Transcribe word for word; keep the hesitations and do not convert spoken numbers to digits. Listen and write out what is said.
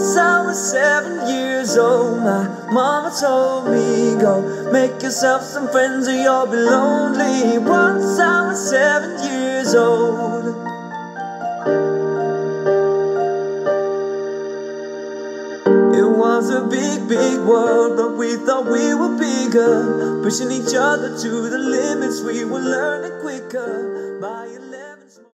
Once I was seven years old, my mama told me, go make yourself some friends or you'll be lonely. Once I was seven years old. It was a big, big world, but we thought we were bigger, pushing each other to the limits. We were learning quicker by